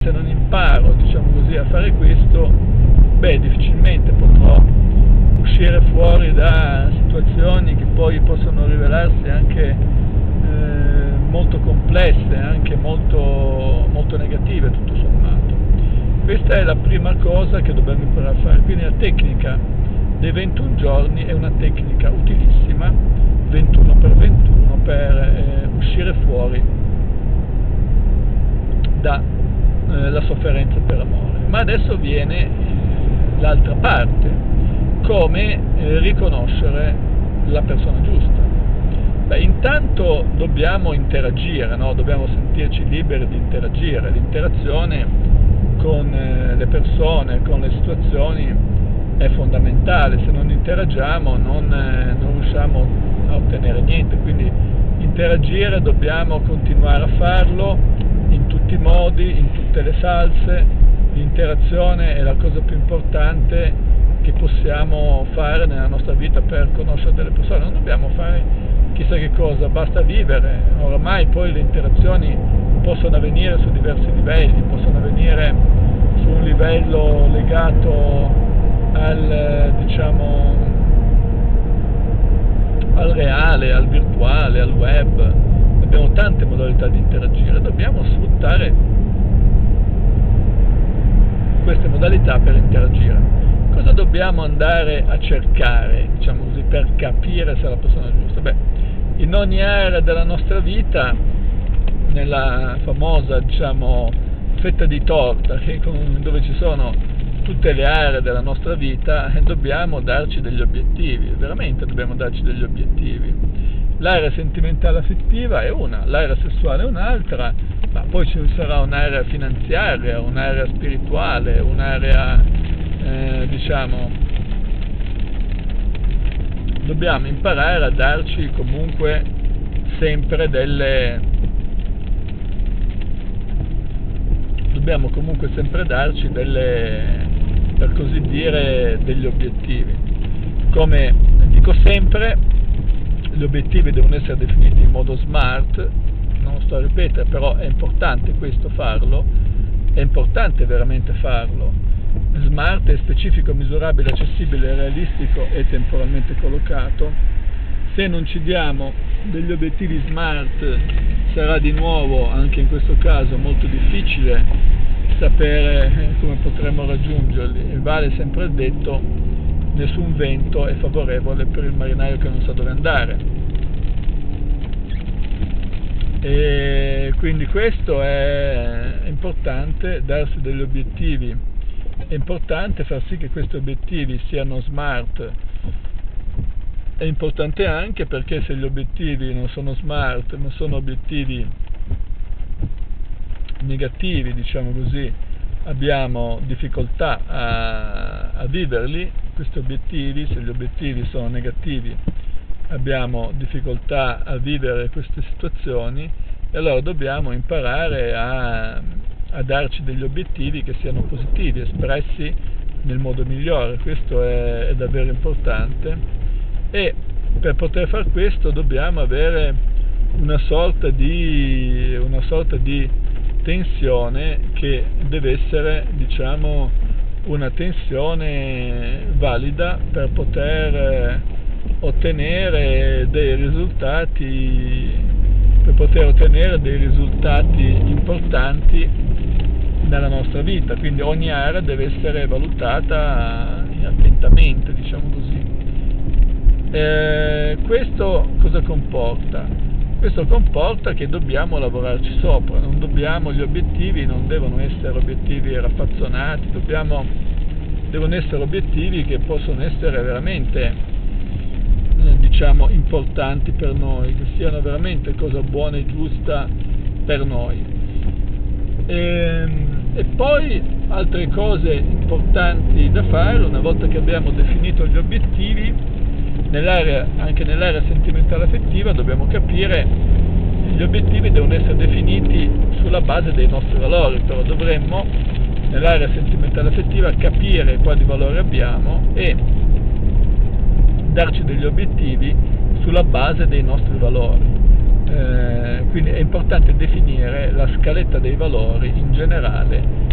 se non imparo, diciamo così, a fare questo, beh, difficilmente potrò uscire fuori da situazioni che poi possono rivelarsi anche molto complesse, anche molto negative tutto sommato. Questa è la prima cosa che dobbiamo imparare a fare, quindi la tecnica dei 21 giorni è una tecnica utilissima, 21x21, per uscire fuori dalla sofferenza per amore. Ma adesso viene l'altra parte, come riconoscere la persona giusta. Beh, intanto dobbiamo interagire, no? Dobbiamo sentirci liberi di interagire. L'interazione con le persone, con le situazioni è fondamentale. Se non interagiamo non riusciamo a ottenere niente, quindi interagire dobbiamo continuare a farlo in tutti i modi, in tutte le salse. L'interazione è la cosa più importante che possiamo fare nella nostra vita per conoscere delle persone. Non dobbiamo fare chissà che cosa, basta vivere. Oramai poi le interazioni possono avvenire su diversi livelli, possono avvenire su un livello legato al reale, al virtuale, al web. Abbiamo tante modalità di interagire, dobbiamo sfruttare queste modalità per interagire. Cosa dobbiamo andare a cercare, diciamo così, per capire se la persona è giusta? Beh, in ogni area della nostra vita, nella famosa, fetta di torta, dove ci sono tutte le aree della nostra vita, dobbiamo darci degli obiettivi, veramente dobbiamo darci degli obiettivi. L'area sentimentale affettiva è una, l'area sessuale è un'altra, ma poi ci sarà un'area finanziaria, un'area spirituale, un'area, dobbiamo imparare a darci comunque sempre per così dire, degli obiettivi. Come dico sempre, gli obiettivi devono essere definiti in modo smart, non lo sto a ripetere, però è importante questo farlo, è importante veramente farlo. Smart è specifico, misurabile, accessibile, realistico e temporalmente collocato. Se non ci diamo degli obiettivi smart sarà di nuovo, anche in questo caso, molto difficile sapere come potremo raggiungerli, e vale sempre il detto: nessun vento è favorevole per il marinaio che non sa dove andare. E quindi questo è importante, darsi degli obiettivi. È importante far sì che questi obiettivi siano smart. È importante anche perché se gli obiettivi non sono smart, ma sono obiettivi negativi, diciamo così, abbiamo difficoltà a viverli, questi obiettivi. Se gli obiettivi sono negativi abbiamo difficoltà a vivere queste situazioni, e allora dobbiamo imparare a darci degli obiettivi che siano positivi, espressi nel modo migliore. Questo è davvero importante, e per poter far questo dobbiamo avere una sorta di tensione che deve essere, una tensione valida per poter ottenere dei risultati importanti nella nostra vita. Quindi ogni area deve essere valutata attentamente, diciamo così. Questo cosa comporta? Questo comporta che dobbiamo lavorarci sopra, gli obiettivi non devono essere obiettivi raffazzonati, devono essere obiettivi che possono essere veramente importanti per noi, che siano veramente cosa buona e giusta per noi. E poi altre cose importanti da fare, una volta che abbiamo definito gli obiettivi, anche nell'area sentimentale affettiva dobbiamo capire che gli obiettivi devono essere definiti sulla base dei nostri valori, però dovremmo nell'area sentimentale affettiva capire quali valori abbiamo e darci degli obiettivi sulla base dei nostri valori. Quindi è importante definire la scaletta dei valori in generale